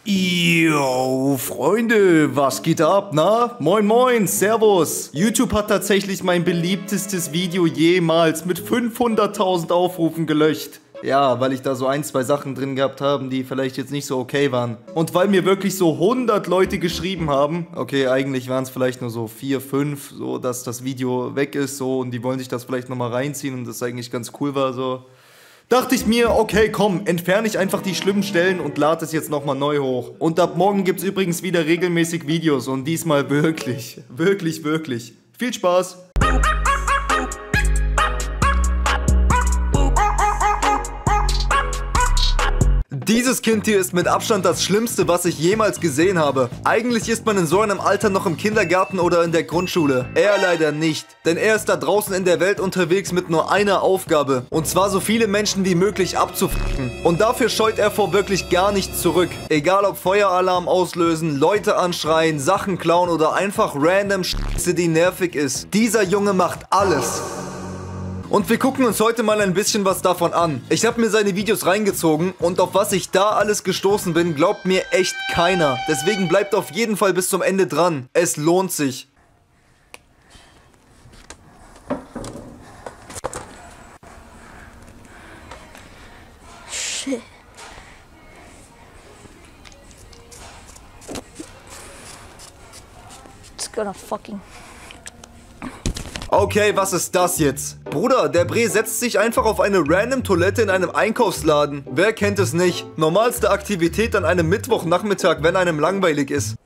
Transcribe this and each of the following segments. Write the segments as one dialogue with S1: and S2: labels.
S1: Yo, Freunde, was geht ab, na? Moin moin, servus. YouTube hat tatsächlich mein beliebtestes Video jemals mit 500.000 Aufrufen gelöscht. Ja, weil ich da so ein, zwei Sachen drin gehabt habe, die vielleicht jetzt nicht so okay waren. Und weil mir wirklich so 100 Leute geschrieben haben, okay, eigentlich waren es vielleicht nur so 4, 5, so, dass das Video weg ist, so, und die wollen sich das vielleicht nochmal reinziehen und das eigentlich ganz cool war, so. Dachte ich mir, okay, komm, entferne ich einfach die schlimmen Stellen und lade es jetzt nochmal neu hoch. Und ab morgen gibt es übrigens wieder regelmäßig Videos und diesmal wirklich, wirklich, wirklich. Viel Spaß! Dieses Kind hier ist mit Abstand das Schlimmste, was ich jemals gesehen habe. Eigentlich ist man in so einem Alter noch im Kindergarten oder in der Grundschule. Er leider nicht, denn er ist da draußen in der Welt unterwegs mit nur einer Aufgabe. Und zwar so viele Menschen wie möglich abzuficken. Und dafür scheut er vor wirklich gar nichts zurück. Egal ob Feueralarm auslösen, Leute anschreien, Sachen klauen oder einfach random Scheiße, die nervig ist. Dieser Junge macht alles. Und wir gucken uns heute mal ein bisschen was davon an. Ich habe mir seine Videos reingezogen und auf was ich da alles gestoßen bin, glaubt mir echt keiner. Deswegen bleibt auf jeden Fall bis zum Ende dran. Es lohnt sich.
S2: Shit. It's gonna fucking...
S1: Okay, was ist das jetzt? Bruder, der Bre setzt sich einfach auf eine random Toilette in einem Einkaufsladen. Wer kennt es nicht? Normalste Aktivität an einem Mittwochnachmittag, wenn einem langweilig ist.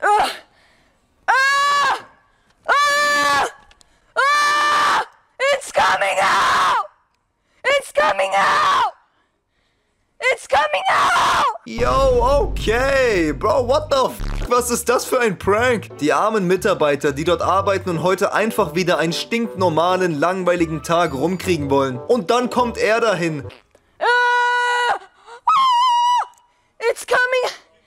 S2: It's coming out! It's coming out! It's coming out!
S1: Yo, okay. Bro, what the f***? Was ist das für ein Prank? Die armen Mitarbeiter, die dort arbeiten und heute einfach wieder einen stinknormalen, langweiligen Tag rumkriegen wollen. Und dann kommt er dahin.
S2: It's coming!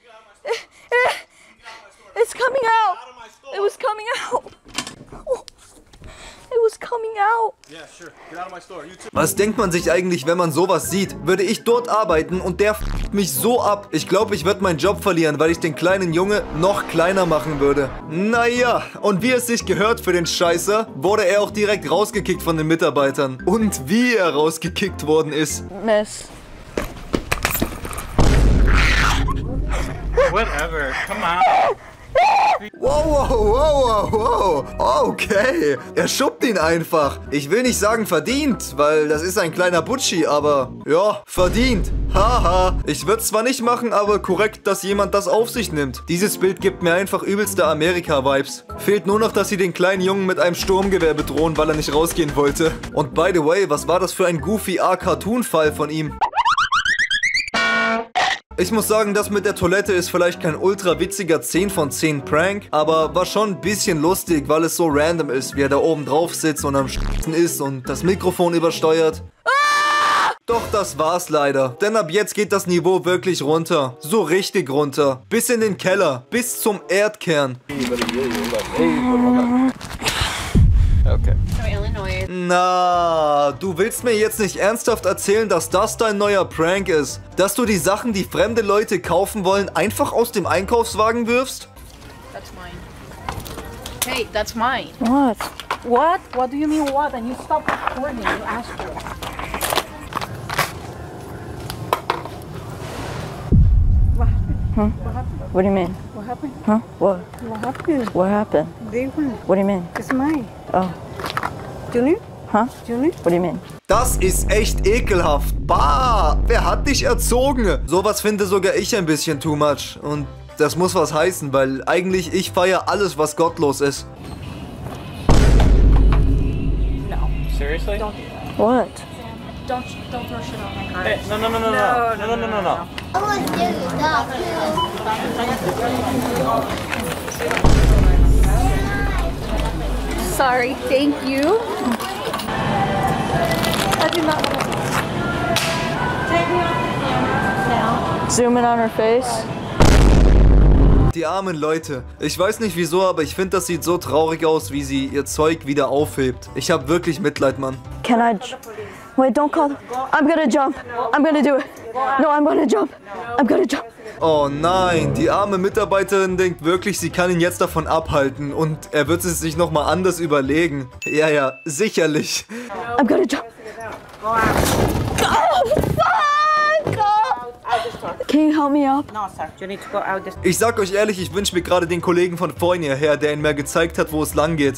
S2: It's coming out! It was coming out! It was coming out!
S1: Was denkt man sich eigentlich, wenn man sowas sieht? Würde ich dort arbeiten und der f***t mich so ab? Ich glaube, ich würde meinen Job verlieren, weil ich den kleinen Junge noch kleiner machen würde. Naja, und wie es sich gehört für den Scheißer, wurde er auch direkt rausgekickt von den Mitarbeitern. Und wie er rausgekickt worden ist.
S2: Miss.
S3: Whatever, come on.
S1: Wow, wow, wow, wow, wow. Okay, er schubbt ihn einfach. Ich will nicht sagen verdient, weil das ist ein kleiner Butschi, aber ja, verdient. Haha, ich würde es zwar nicht machen, aber korrekt, dass jemand das auf sich nimmt. Dieses Bild gibt mir einfach übelste Amerika-Vibes. Fehlt nur noch, dass sie den kleinen Jungen mit einem Sturmgewehr bedrohen, weil er nicht rausgehen wollte. Und by the way, was war das für ein Goofy-A-Cartoon-Fall von ihm? Ich muss sagen, das mit der Toilette ist vielleicht kein ultra witziger 10 von 10 Prank, aber war schon ein bisschen lustig, weil es so random ist, wie er da oben drauf sitzt und am Scheißen ist und das Mikrofon übersteuert. Doch das war's leider, denn ab jetzt geht das Niveau wirklich runter. So richtig runter. Bis in den Keller, bis zum Erdkern.
S3: Okay.
S1: Na, du willst mir jetzt nicht ernsthaft erzählen, dass das dein neuer Prank ist? Dass du die Sachen, die fremde Leute kaufen wollen, einfach aus dem Einkaufswagen wirfst?
S4: That's mine. Hey, that's mine.
S2: What?
S4: What? What do you mean what? And you stop recording. You asked for it. What happened?
S2: Huh?
S4: What happened?
S2: What do you mean?
S4: What happened?
S2: Huh? What?
S4: What happened?
S2: What happened?
S4: They won.
S2: What do you mean?
S4: It's mine.
S2: Oh.
S4: Junior?
S2: Huh?
S4: Junior?
S2: What do you mean?
S1: Das ist echt ekelhaft. Bah, wer hat dich erzogen? Sowas finde sogar ich ein bisschen too much. Und das muss was heißen, weil eigentlich ich feiere alles, was gottlos ist.
S4: No.
S3: Seriously?
S4: Don't do that.
S2: What?
S4: Don't throw shit on my car.
S3: Hey, no.
S5: I want to do that
S4: Sorry. Thank you. I do not want to. Take me off the camera now.
S2: Zoom in on her face.
S1: Die armen Leute. Ich weiß nicht wieso, aber ich finde, das sieht so traurig aus, wie sie ihr Zeug wieder aufhebt. Ich habe wirklich Mitleid, Mann.
S2: Can I... Wait, don't call... I'm gonna jump. I'm gonna do it. No, I'm gonna jump. I'm gonna jump.
S1: Oh nein, die arme Mitarbeiterin denkt wirklich, sie kann ihn jetzt davon abhalten und er wird es sich nochmal anders überlegen. Ja, sicherlich.
S2: I'm gonna jump. Oh, fuck! Can you help me up?
S4: No, sir. You need to go out this.
S1: Ich sag euch ehrlich, ich wünsche mir gerade den Kollegen von vorhin hierher, der ihn mir gezeigt hat, wo es lang geht.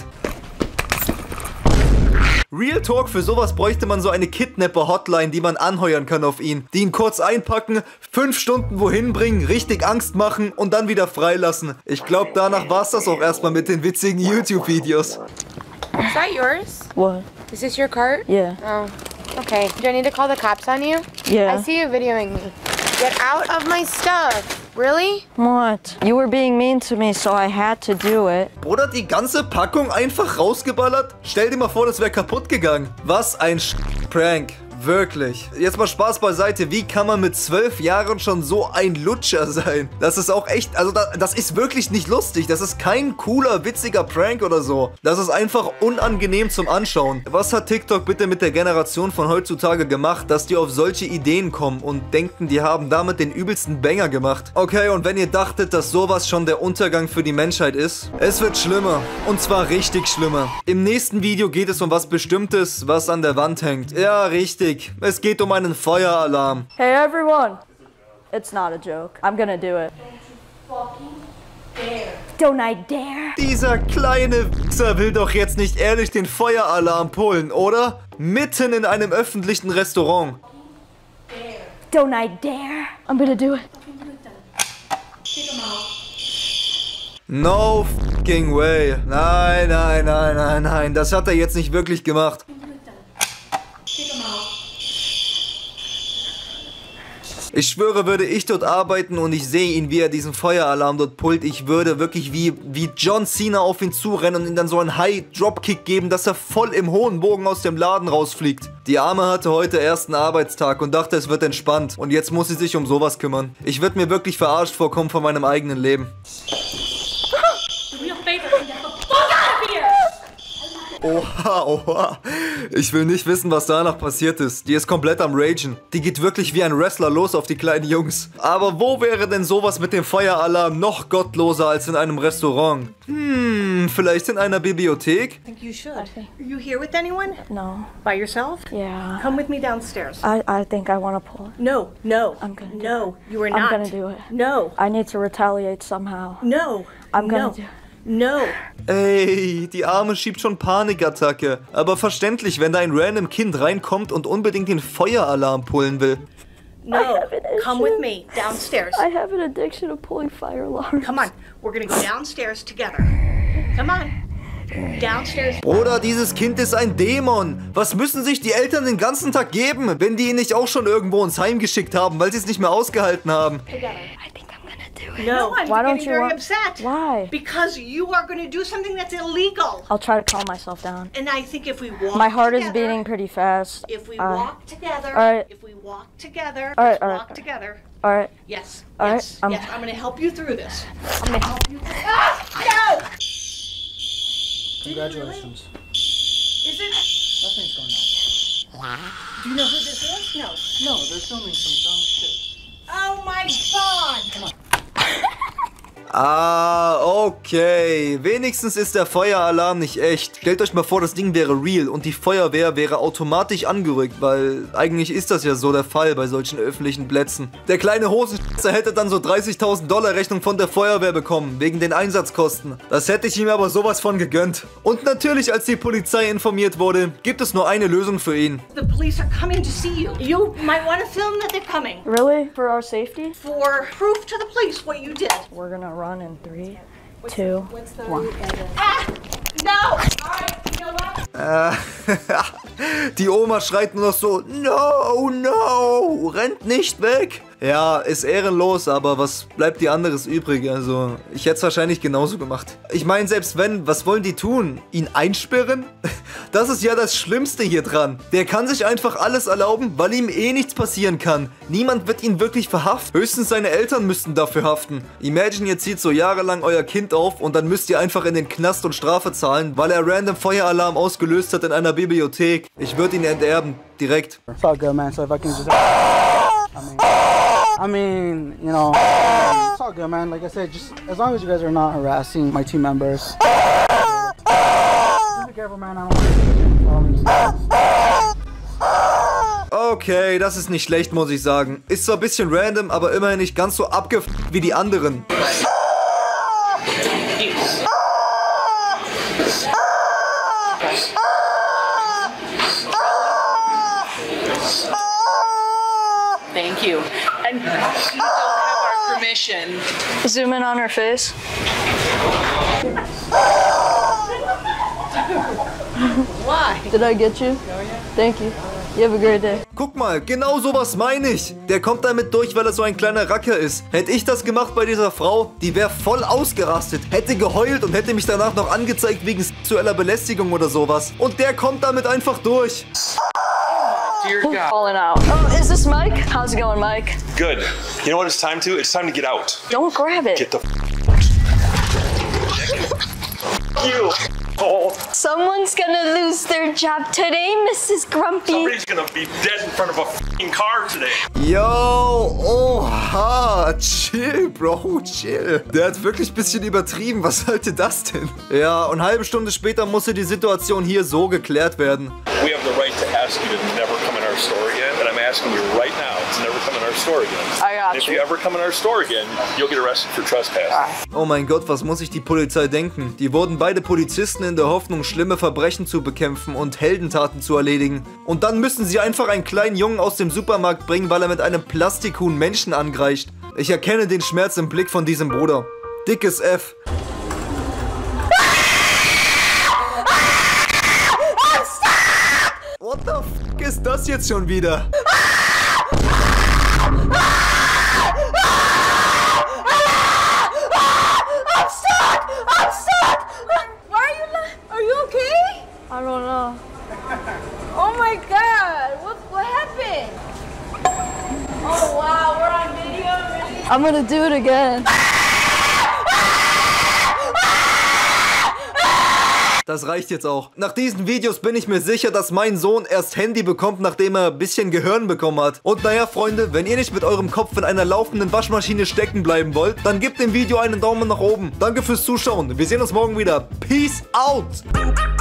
S1: Real Talk, für sowas bräuchte man so eine Kidnapper-Hotline, die man anheuern kann auf ihn. Die ihn kurz einpacken, 5 Stunden wohin bringen, richtig Angst machen und dann wieder freilassen. Ich glaube, danach war's das auch erstmal mit den witzigen YouTube-Videos.
S5: Is that yours?
S2: What?
S5: Is this your cart?
S2: Yeah.
S5: Oh, okay. Do I need to call the cops on you?
S2: Yeah.
S5: I see you videoing me. Get out of my stuff. Really?
S2: What? You were being mean to me, so I had to do it.
S1: Oder die ganze Packung einfach rausgeballert? Stell dir mal vor, das wäre kaputt gegangen. Was ein Prank. Wirklich. Jetzt mal Spaß beiseite. Wie kann man mit 12 Jahren schon so ein Lutscher sein? Das ist auch echt, also das ist wirklich nicht lustig. Das ist kein cooler, witziger Prank oder so. Das ist einfach unangenehm zum Anschauen. Was hat TikTok bitte mit der Generation von heutzutage gemacht, dass die auf solche Ideen kommen und denken, die haben damit den übelsten Banger gemacht? Okay, und wenn ihr dachtet, dass sowas schon der Untergang für die Menschheit ist, es wird schlimmer. Und zwar richtig schlimmer. Im nächsten Video geht es um was Bestimmtes, was an der Wand hängt. Ja, richtig. Es geht um einen Feueralarm.
S2: Hey everyone! It's not a joke. I'm gonna do it. Don't I dare?
S1: Dieser kleine Wichser will doch jetzt nicht ehrlich den Feueralarm pullen, oder? Mitten in einem öffentlichen Restaurant.
S2: Don't I dare? I'm gonna do it.
S1: No fucking way. Nein. Das hat er jetzt nicht wirklich gemacht. Ich schwöre, würde ich dort arbeiten und ich sehe ihn, wie er diesen Feueralarm dort pullt, ich würde wirklich wie John Cena auf ihn zurennen und ihm dann so einen High-Dropkick geben, dass er voll im hohen Bogen aus dem Laden rausfliegt. Die Arme hatte heute ersten Arbeitstag und dachte, es wird entspannt. Und jetzt muss sie sich um sowas kümmern. Ich würde mir wirklich verarscht vorkommen von meinem eigenen Leben. Oha. Ich will nicht wissen, was danach passiert ist. Die ist komplett am Ragen. Die geht wirklich wie ein Wrestler los auf die kleinen Jungs. Aber wo wäre denn sowas mit dem Feueralarm noch gottloser als in einem Restaurant? Vielleicht in einer Bibliothek?
S6: I think you should. Are you here with anyone?
S2: No.
S6: By yourself?
S2: Yeah.
S6: Come with me downstairs.
S2: I think I want to pull it.
S6: No.
S2: I'm gonna do
S6: No, you are
S2: I'm
S6: not.
S2: gonna do it.
S6: No.
S2: I need to retaliate somehow.
S6: No.
S2: I'm gonna
S6: no.
S2: do it.
S6: No.
S1: Ey, die Arme schiebt schon Panikattacke. Aber verständlich, wenn da ein random Kind reinkommt und unbedingt den Feueralarm pullen will.
S6: No. Come with me downstairs.
S2: I have an addiction to pulling fire alarms.
S6: Come on. We're gonna go downstairs together. Come on. Downstairs.
S1: Oder dieses Kind ist ein Dämon. Was müssen sich die Eltern den ganzen Tag geben, wenn die ihn nicht auch schon irgendwo ins Heim geschickt haben, weil sie es nicht mehr ausgehalten haben?
S6: Together.
S2: I think I'm gonna do it.
S6: No, I'm
S2: Why don't
S6: getting
S2: you
S6: very
S2: want-
S6: upset.
S2: Why?
S6: Because you are going to do something that's illegal.
S2: I'll try to calm myself down.
S6: And I think if we walk
S2: My heart is
S6: together,
S2: beating pretty fast.
S6: If we
S2: Uh,
S6: walk together,
S2: alright.
S6: if we walk together,
S2: Alright,
S6: let's
S2: alright,
S6: walk
S2: alright.
S6: together.
S2: Alright.
S6: Yes,
S2: Alright,
S6: yes,
S2: I'm-
S6: yes. I'm going to help you through this. I'm going to help you. No!
S7: Congratulations.
S6: Is it?
S7: Nothing's going on.
S6: Do you know who this is? No.
S7: No, they're filming some dumb shit.
S6: Oh my God! Come on.
S1: Ah, okay. Wenigstens ist der Feueralarm nicht echt. Stellt euch mal vor, das Ding wäre real und die Feuerwehr wäre automatisch angerückt, weil eigentlich ist das ja so der Fall bei solchen öffentlichen Plätzen. Der kleine Hosenschisser hätte dann so $30.000 Rechnung von der Feuerwehr bekommen, wegen den Einsatzkosten. Das hätte ich ihm aber sowas von gegönnt. Und natürlich, als die Polizei informiert wurde, gibt es nur eine Lösung für ihn.
S6: The police are coming to see you. You might want to film that they're coming.
S2: Really? For our safety?
S6: For proof to the police what you did.
S2: We're gonna run in 3, 2, 1.
S6: Ah! No! Alright, you know what?
S1: Die Oma schreit nur noch so, no, rennt nicht weg. Ja, ist ehrenlos, aber was bleibt dir anderes übrig? Also, ich hätte es wahrscheinlich genauso gemacht. Ich meine, selbst wenn, was wollen die tun? Ihn einsperren? Das ist ja das Schlimmste hier dran. Der kann sich einfach alles erlauben, weil ihm eh nichts passieren kann. Niemand wird ihn wirklich verhaften. Höchstens seine Eltern müssten dafür haften. Imagine, ihr zieht so jahrelang euer Kind auf und dann müsst ihr einfach in den Knast und Strafe zahlen, weil er random Feueralarm ausgelöst hat in einer Bibliothek. Ich würde ihn enterben. Direkt.
S7: It's all good, man. So if I can just... I mean... I mean, you know, it's all good, man. Like I said, just as long as you guys are not harassing my team members. Just be careful, man. I don't want
S1: Okay, das ist nicht schlecht, muss ich sagen. Ist zwar ein bisschen random, aber immerhin nicht ganz so abgefuckt wie die anderen.
S8: Thank you. And you don't have our permission.
S2: Zoom in on her face.
S8: Why?
S2: Did I get you? Thank you. You have a great day.
S1: Guck mal, genau sowas meine ich. Der kommt damit durch, weil er so ein kleiner Racker ist. Hätte ich das gemacht bei dieser Frau, die wäre voll ausgerastet, hätte geheult und hätte mich danach noch angezeigt wegen sexueller Belästigung oder sowas. Und der kommt damit einfach durch.
S8: Dear God.
S2: Falling out. Oh, is this Mike? How's it going, Mike?
S9: Good. You know what it's time to? It's time to get out.
S2: Don't grab it.
S9: Get the you. Oh,
S2: Someone's gonna lose their job today, Mrs. Grumpy.
S9: somebody's gonna be dead in front of a f***ing car today.
S1: Yo, oha, chill, Bro, chill. Der hat wirklich ein bisschen übertrieben, was sollte das denn? Ja, und eine halbe Stunde später musste die Situation hier so geklärt werden.
S9: We have the right to ask you to never come in our store again, and I'm asking you right now to never come in our store again.
S2: I got
S9: And if
S2: you.
S9: you ever come in our store again, you'll get arrested for trespassing.
S1: Oh mein Gott, was muss sich die Polizei denken? Die wurden beide Polizisten in der Hoffnung, schlimme Verbrechen zu bekämpfen und Heldentaten zu erledigen. Und dann müssen sie einfach einen kleinen Jungen aus dem Supermarkt bringen, weil er mit einem Plastikhuhn Menschen angreift. Ich erkenne den Schmerz im Blick von diesem Bruder. Dickes F. What the f*** ist das jetzt schon wieder?
S2: I'm stuck! Why are you okay? I don't know.
S4: Oh my God! What happened? Oh wow, we're on video already.
S2: I'm gonna do it again.
S1: Das reicht jetzt auch. Nach diesen Videos bin ich mir sicher, dass mein Sohn erst Handy bekommt, nachdem er ein bisschen Gehirn bekommen hat. Und naja, Freunde, wenn ihr nicht mit eurem Kopf in einer laufenden Waschmaschine stecken bleiben wollt, dann gebt dem Video einen Daumen nach oben. Danke fürs Zuschauen. Wir sehen uns morgen wieder. Peace out!